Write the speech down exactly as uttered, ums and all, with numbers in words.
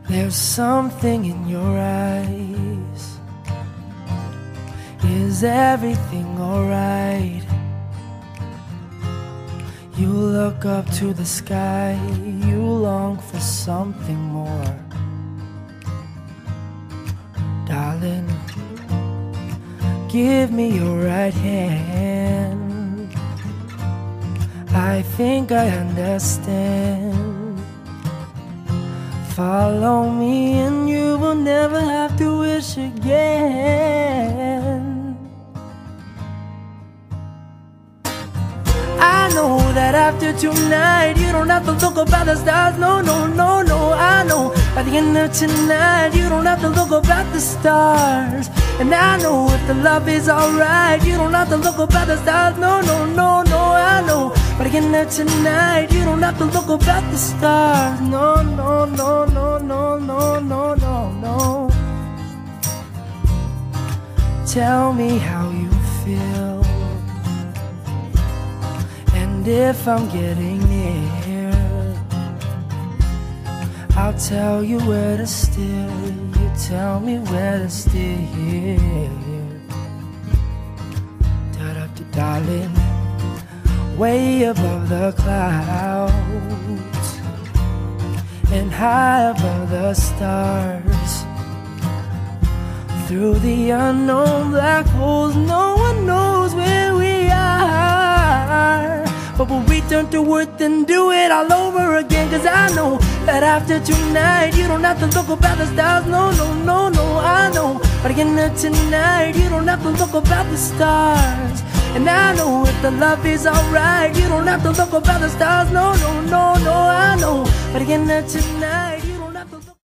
There's something in your eyes. Is everything alright? You look up to the sky, you long for something more. Darling, give me your right hand. I think I understand. Follow me and you will never have to wish again. I know that after tonight you don't have to look up at the stars. No, no, no, no, I know by the end of tonight you don't have to look up at the stars. And I know if the love is alright you don't have to look up at the stars. No, no, no, no, I know by the end of tonight you don't have to look up at the stars. No, no, no, no, no, no, no, no, no. Tell me how you feel, and if I'm getting near, I'll tell you where to steer. You tell me where to steer. Da-da-da, darling, way above the clouds and high above the stars. Through the unknown black holes, no one knows where we are. But we'll return to earth and do it all over again. Cause I know that after tonight you don't have to look up at the stars. No, no, no, no, I know. But again tonight you don't have to look up at the stars. And I know if the love is alright you don't have to look up at the stars. No, no, no, no, I know. But again tonight